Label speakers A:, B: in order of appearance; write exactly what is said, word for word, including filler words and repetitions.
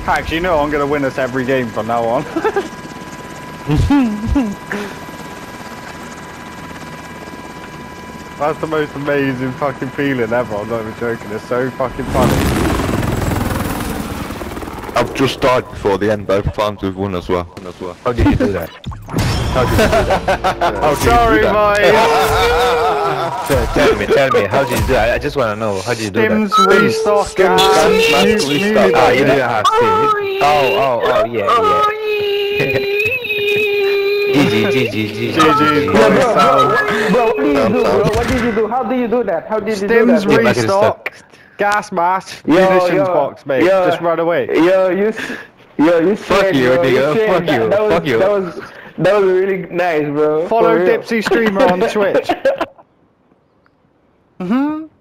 A: Pax, you know I'm gonna win us every game from now on. That's the most amazing fucking feeling ever, I'm not even joking, it's so fucking funny.
B: I've just died before the end, both times we've won as well. As well.
C: How did you do that? How did you do that?
A: Oh, sorry, boys!
C: So, tell me, tell me, how did you do that? I just want to know, how did you do that?
A: Stims restock and
C: Ah, you didn't have to. Oh, oh, oh, yeah, yeah. G G, G G, G G.
A: G G,
D: Bro, what did you do, bro? What did you do, bro? What did you do that? How did you do
A: Stims
D: that?
A: restock, gas mask,
D: Yo,
A: munitions
D: yo,
A: box, mate.
D: yo.
A: Just run away.
D: Yo, you, s- yo, you
B: Fuck you,
D: bro.
B: nigga.
D: said
B: Fuck
D: that,
B: you.
D: That was,
B: Fuck you.
D: That was, that was really nice, bro.
A: Follow
D: For real.
A: Dipsy Streamer on Twitch. Mm-hmm.